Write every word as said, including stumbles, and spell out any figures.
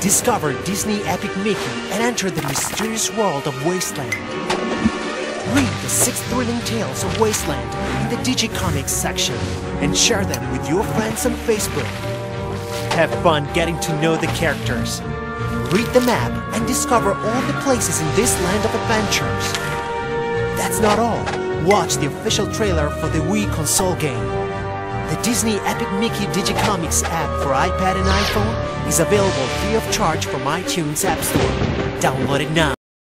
Discover Disney Epic Mickey and enter the mysterious world of Wasteland. Read the six thrilling tales of Wasteland in the Digicomics section and share them with your friends on Facebook. Have fun getting to know the characters. Read the map and discover all the places in this land of adventures. That's not all. Watch the official trailer for the Wii console game. The Disney Epic Mickey Digicomics app for iPad and iPhone is available free of charge from iTunes App Store. Download it now.